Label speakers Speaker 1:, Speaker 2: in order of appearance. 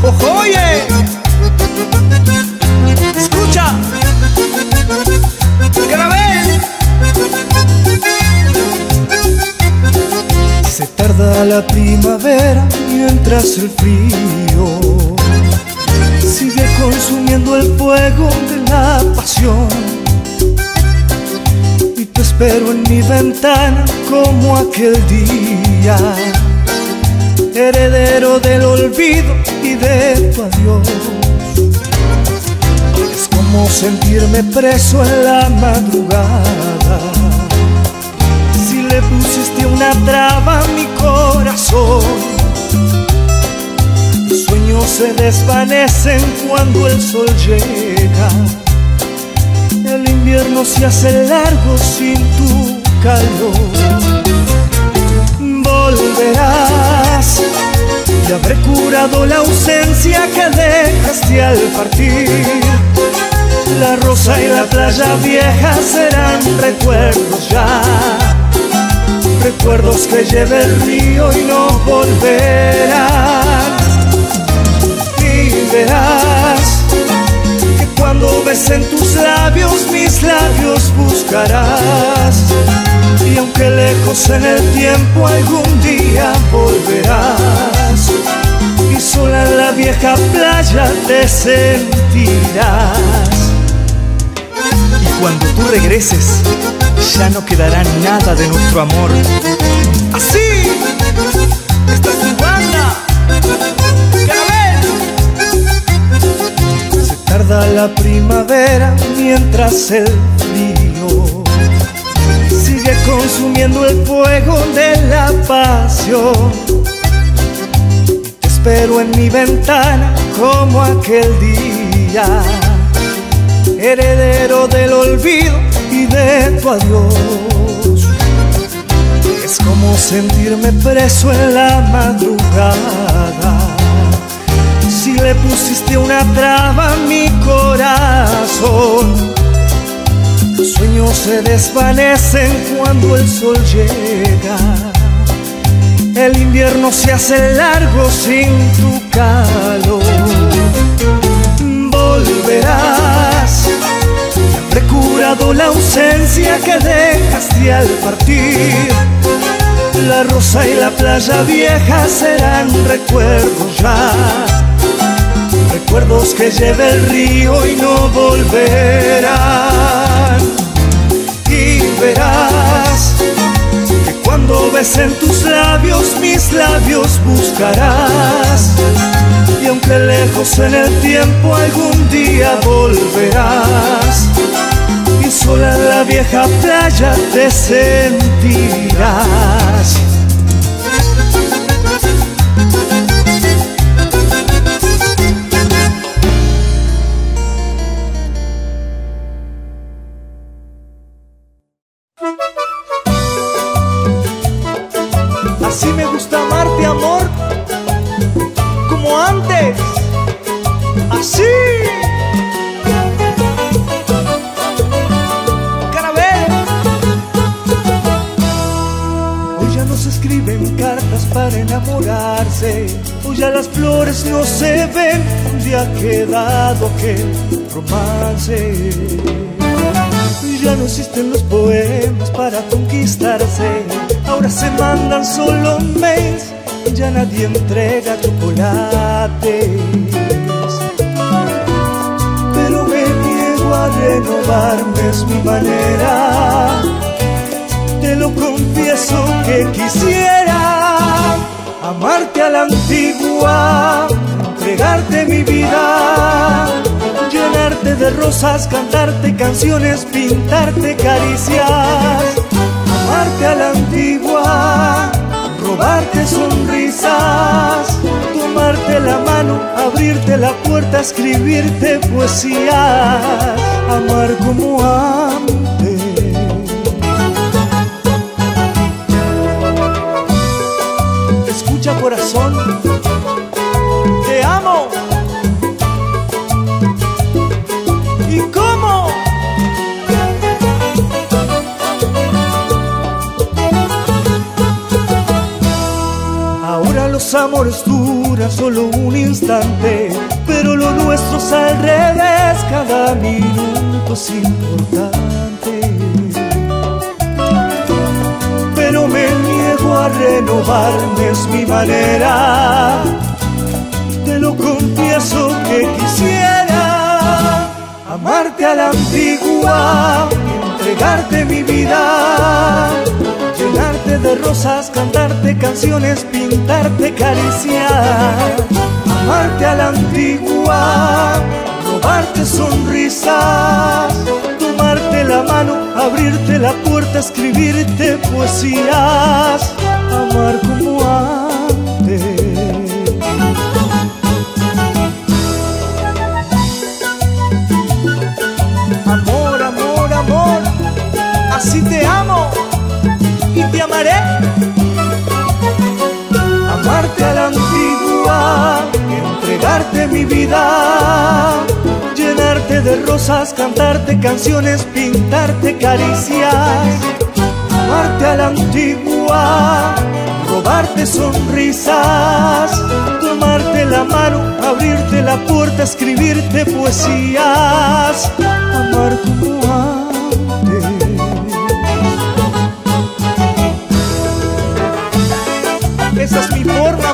Speaker 1: Oye, escucha, Carabel.
Speaker 2: Se tarda la primavera mientras el frío sigue consumiendo el fuego de la pasión. Y te espero en mi ventana como aquel día, heredero del olvido y de tu adiós. Es como sentirme preso en la madrugada, si le pusiste una traba a mi corazón. Los sueños se desvanecen cuando el sol llega, el invierno se hace largo sin tu calor. Volverás y habré curado la ausencia que dejaste al partir. La rosa y la playa vieja serán recuerdos ya, recuerdos que lleve el río y no volverán. Y verás que cuando besen tus labios, mis labios buscarás. Y aunque lejos en el tiempo, algún día volverás. Y sola en la vieja playa te sentirás.
Speaker 1: Y cuando tú regreses, ya no quedará nada de nuestro amor. Así, esta es tu banda, Carabel.
Speaker 2: Se tarda la primavera mientras el frío sigue consumiendo el fuego de la pasión. Te espero en mi ventana como aquel día, heredero del olvido y de tu adiós. Es como sentirme preso en la madrugada, si le pusiste una traba a mi corazón. Los sueños se desvanecen cuando el sol llega, el invierno se hace largo sin tu calor. Volverás, habré curado la ausencia que dejaste al partir. La rosa y la playa vieja serán recuerdos ya, recuerdos que lleve el río y no volverán. Y verás que cuando besen tus labios, mis labios buscarás. Y aunque lejos en el tiempo, algún día volverás. Y sola en la vieja playa te sentirás.
Speaker 1: Así me gusta amarte, amor, como antes, así. Carabel.
Speaker 2: Hoy ya no se escriben cartas para enamorarse, hoy ya las flores no se ven, donde ha quedado aquel romance. Ya no existen los poemas para conquistarse, ahora se mandan solo mails, ya nadie entrega chocolates. Pero me niego a renovarme, es mi manera, te lo confieso que quisiera amarte a la antigua, entregarte mi vida, llenarte de rosas, cantarte canciones, pintarte caricias. Amarte a la antigua, robarte sonrisas, tomarte la mano, abrirte la puerta, escribirte poesías. Amar como antes. Escucha, corazón, te amo. ¿Y cómo? los amores duran solo un instante, pero lo nuestro es al revés, cada minuto es importante. Pero me niego a renovarme, es mi manera, te lo confieso que quisiera amarte a la antigua, entregarte mi vida, llenarte de rosas, cantarte canciones, pintarte, cariciar. Amarte a la antigua, robarte sonrisas, tomarte la mano, abrirte la puerta, escribirte poesías, amar como antes. Amor, amor, amor, así te amo y te amaré. Amarte a la antigua, entregarte mi vida, llenarte de rosas, cantarte canciones, pintarte caricias. Amarte a la antigua, robarte sonrisas, tomarte la mano, abrirte la puerta, escribirte poesías, amar como antes. Esa es mi forma